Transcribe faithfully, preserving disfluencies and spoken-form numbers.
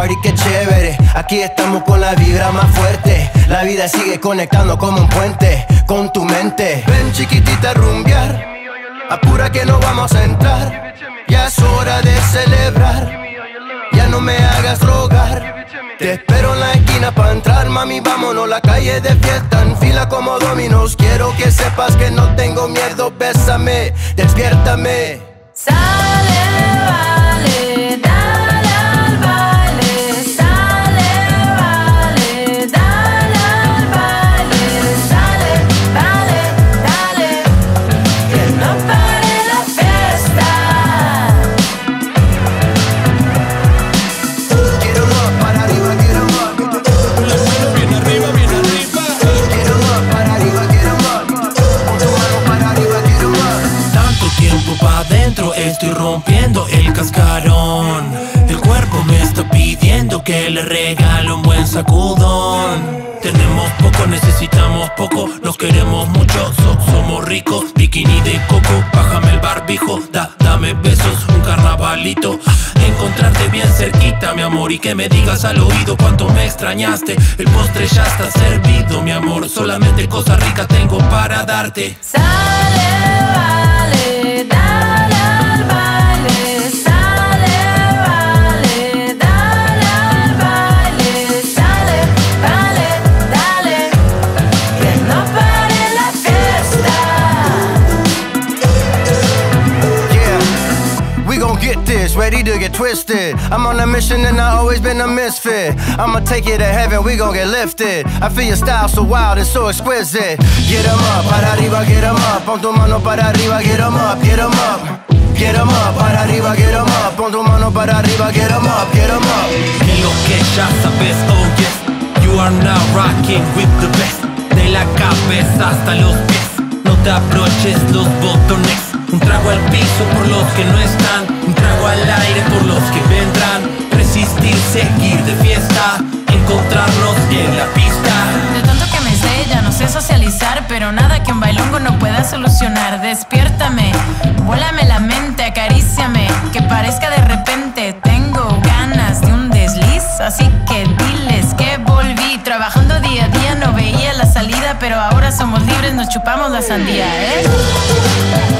party, qué chévere. Aquí estamos con la vibra más fuerte. La vida sigue conectando como un puente con tu mente. Ven chiquitita a rumbear, apura que no vamos a entrar. Ya es hora de celebrar, ya no me hagas rogar. Te espero en la esquina pa' entrar, mami, vámonos, la calle de fiesta en fila como dominos. Quiero que sepas que no tengo miedo, bésame, despiértame. Sale, vale, dale al baile. Sale, vale, dale al baile. Sale, vale, dale, que no pare la fiesta. Get 'em up, para arriba, get 'em up. Las manos bien arriba, bien arriba. Get 'em up, para arriba, get 'em up. Pon tu mano para arriba, get 'em up. Tanto tiempo pa' dentro, estoy rompiendo el cascarón. El cuerpo me está pidiendo que le regale un buen sacudón. Tenemos poco, necesitamos poco, nos queremos mucho, so- somos ricos. Bikini de coco, bájame el barbijo, da, dame besos, un carnavalito. Encontrarte bien cerquita, mi amor, y que me digas al oído cuánto me extrañaste. El postre ya está servido, mi amor, solamente cosas ricas tengo para darte. Sale, vale, dale al baile. Sale, vale, dale al baile. Sale, vale, dale, que no pare la fiesta. Yeah, we gon' get this, ready to get twisted. I'm on a mission and I always been a misfit. I'ma take you to heaven, we gon' get lifted. I feel your style so wild and so exquisite. Get 'em up, para arriba, get 'em up. Pon tu mano para arriba, get 'em up, get 'em up. Get 'em up, para arriba, get 'em up. Pon tu mano para arriba, get 'em up, get 'em up. Que lo que ya sabes, oh yes, you are now rocking with the best. De la cabeza hasta los pies, no te abroches los botones. Un trago al piso por los que no están, un trago al aire por los que vendrán. Resistir, seguir de fiesta, encontrarnos en la pista. De tanto que me sé, ya no sé socializar, pero nada que un bailongo no pueda solucionar. Despiértame, vuélame la mente, acaríciame, que parezca de repente. Tengo ganas de un desliz, así que diles que volví. Trabajando día a día no veía la salida, pero ahora somos libres, nos chupamos la sandía, ¿eh?